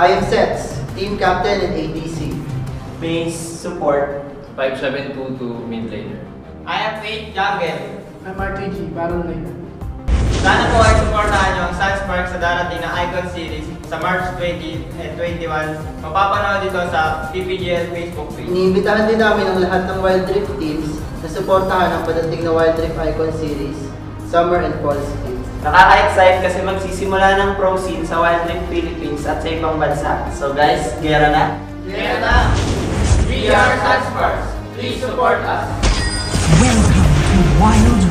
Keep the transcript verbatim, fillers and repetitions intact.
I am Setz, Team Captain and A D C. Base support. five seven two two mid laner. I am Faith Jungle. I'm R T G, Baron Laner. Sana po ay supportahan nyo ang Sunsparks sa darating na Icon Series sa March twenty and twenty-one. Mapapanood dito sa P P G L Facebook page. Iniimbitahan din namin ang lahat ng Wild Rift teams na suportahan ang padating na Wild Rift Icon Series, Summer and Fall Series. Nakaka-excite kasi magsisimula ng pro scene sa Wild Rift Philippines at sa ibang bansa. So guys, gera na? Gera na! We are Sunsparks. Please support us. Welcome to Wild